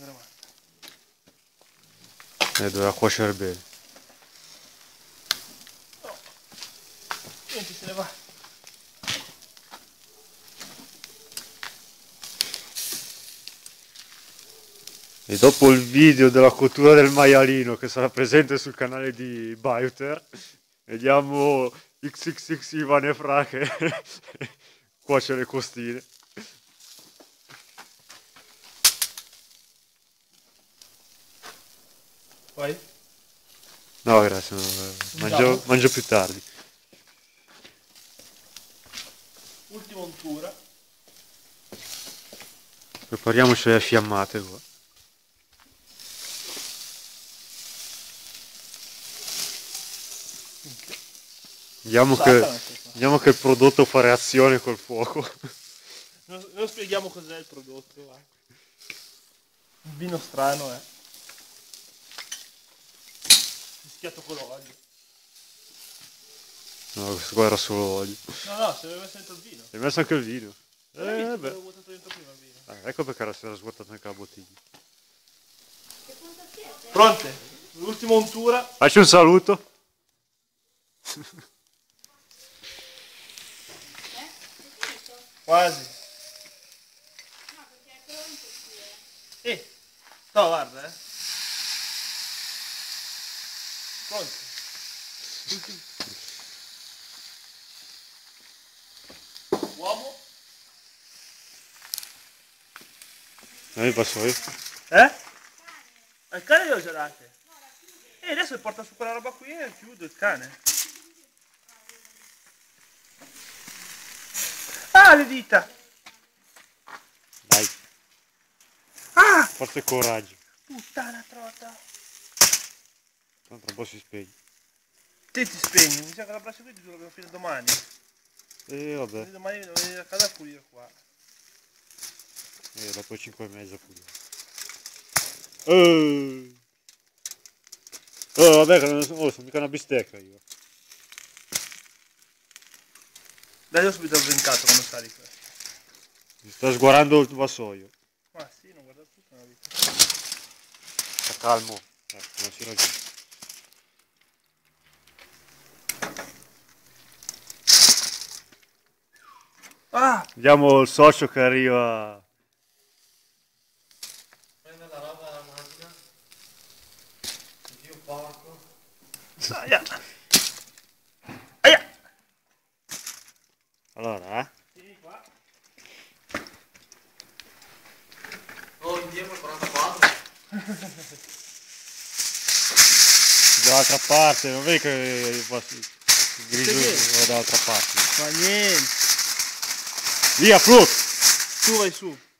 Doveva cuocere bene. No. Niente, se ne va. E dopo il video della cottura del maialino che sarà presente sul canale di Bioter, vediamo XXX Ivan e Fra che cuoce le costine. Poi? No, grazie, mangio più tardi. Ultima untura. Prepariamoci le fiammate qua. Vediamo che il prodotto fa reazione col fuoco. Non spieghiamo cos'è il prodotto. Va. Un vino strano, mischiato con l'olio. No, questo qua era solo olio. No, se aveva messo dentro il vino. Hai messo anche il vino? Beh. Avevo buttato dentro prima il vino. Ecco perché era svuotato anche la bottiglia. Pronte? L'ultima untura. Facci un saluto. Quasi. No, perché è pronto. No, guarda, Pronto? Uomo? Non mi passo io. Il cane glielo già date. E adesso porta su quella roba qui e chiudo il cane. Ah, le dita! Dai. Ah! Forza e coraggio. Puttana trota! Tanto un po' si spegne. Te ti spegni, mi sa che la braccia qui ti giuro che lo fino a domani. Vabbè. Quindi domani devo venire a casa a pulire qua. Dopo 5:30 pulire. Vabbè, che non sono mica una bistecca io. Dai, io subito ho brincato quando sali questo. Mi sta sguarando il vassoio. Ma sì, non guarda tutto nella vita. Sta calmo. Non si ragiona. Ah! Vediamo il socio che arriva. Prende la roba dalla macchina. Dio porco. Aia! Aia! Allora, Vieni qua. Oh, indietro 44. dall'altra parte, non vedi che il grigio va dall'altra parte. Ma niente. Via, Flut! Tu vai su.